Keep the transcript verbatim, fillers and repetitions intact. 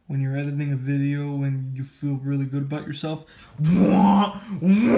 when you're editing a video and you feel really good about yourself.